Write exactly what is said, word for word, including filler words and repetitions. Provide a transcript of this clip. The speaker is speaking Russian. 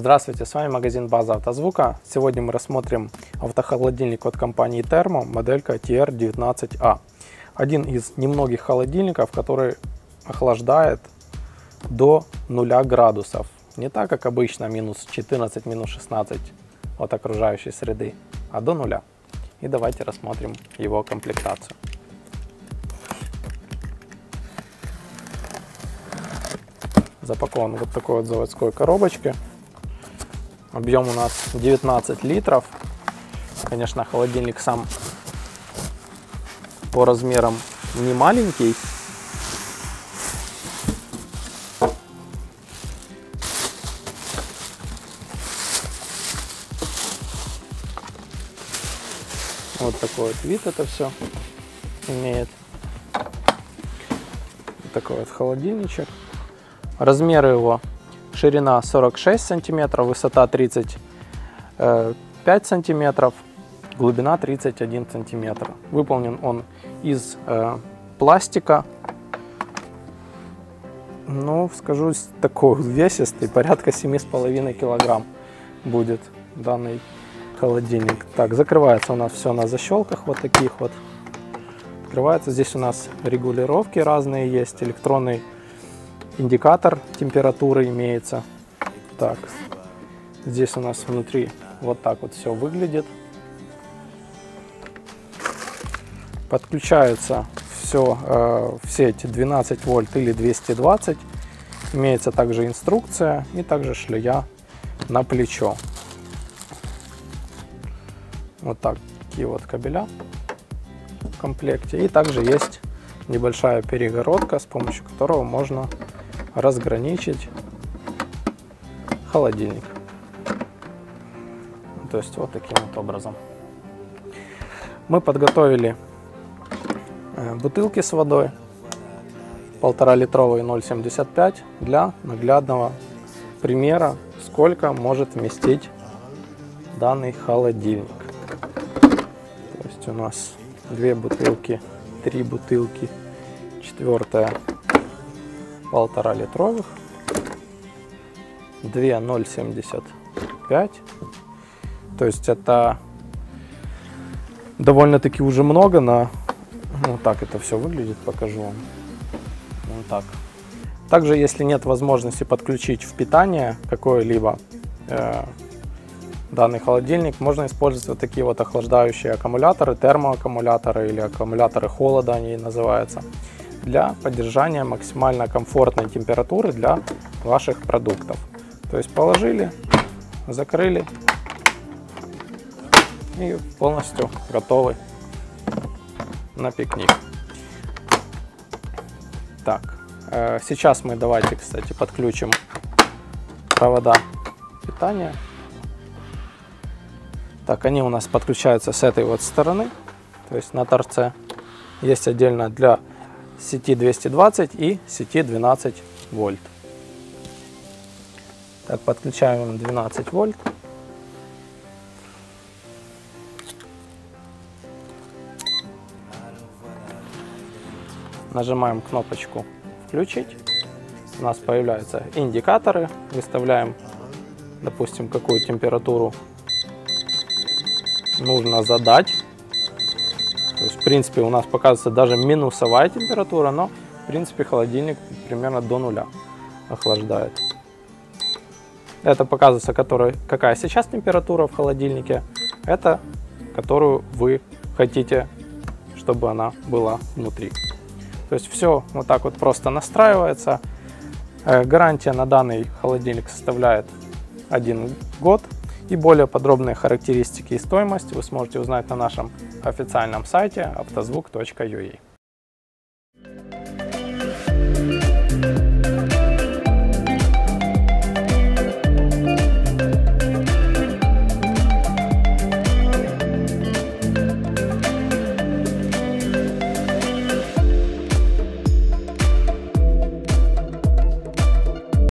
Здравствуйте, с вами магазин База Автозвука. Сегодня мы рассмотрим автохолодильник от компании Thermo, моделька T R девятнадцать A. Один из немногих холодильников, который охлаждает до нуля градусов. Не так, как обычно, минус четырнадцать, минус шестнадцать от окружающей среды, а до нуля. И давайте рассмотрим его комплектацию. Запакован вот такой вот заводской коробочке. Объем у нас девятнадцать литров. Конечно, холодильник сам по размерам не маленький. Вот такой вот вид это все имеет. Вот такой вот холодильничек. Размеры его: ширина сорок шесть сантиметров, высота тридцать пять сантиметров, глубина тридцать один сантиметр. Выполнен он из э, пластика. Ну, скажу, такой увесистый, порядка семи с половиной килограмм будет данный холодильник. Так, закрывается у нас все на защелках вот таких вот. Открывается. Здесь у нас регулировки разные есть, электронный индикатор температуры имеется. Так, здесь у нас внутри вот так вот все выглядит. Подключается все э, в сеть двенадцать вольт или двести двадцать. Имеется также инструкция и также шлея на плечо. Вот такие вот кабеля в комплекте. И также есть небольшая перегородка, с помощью которого можно разграничить холодильник. То есть вот таким вот образом. Мы подготовили бутылки с водой полтора литровые ноль семьдесят пять для наглядного примера, сколько может вместить данный холодильник. То есть у нас две бутылки, три бутылки, четвертая полтора литровых, две ноль семьдесят пять. То есть это довольно-таки уже много. На вот так это все выглядит, покажу вам. Вот так. Также, если нет возможности подключить в питание какое-либо э, данный холодильник, можно использовать вот такие вот охлаждающие аккумуляторы, термоаккумуляторы или аккумуляторы холода они называются, для поддержания максимально комфортной температуры для ваших продуктов. То есть положили, закрыли и полностью готовы на пикник. Так, э, сейчас мы давайте, кстати, подключим провода питания. Так, они у нас подключаются с этой вот стороны, то есть на торце. Есть отдельно для сети двести двадцать и сети двенадцать вольт. Так, подключаем двенадцать вольт. Нажимаем кнопочку «Включить». У нас появляются индикаторы. Выставляем, допустим, какую температуру нужно задать. То есть, в принципе, у нас показывается даже минусовая температура, но, в принципе, холодильник примерно до нуля охлаждает. Это показывается, который, какая сейчас температура в холодильнике. Это, которую вы хотите, чтобы она была внутри. То есть все вот так вот просто настраивается. Гарантия на данный холодильник составляет один год. И более подробные характеристики и стоимость вы сможете узнать на нашем официальном сайте автозвук точка ю а.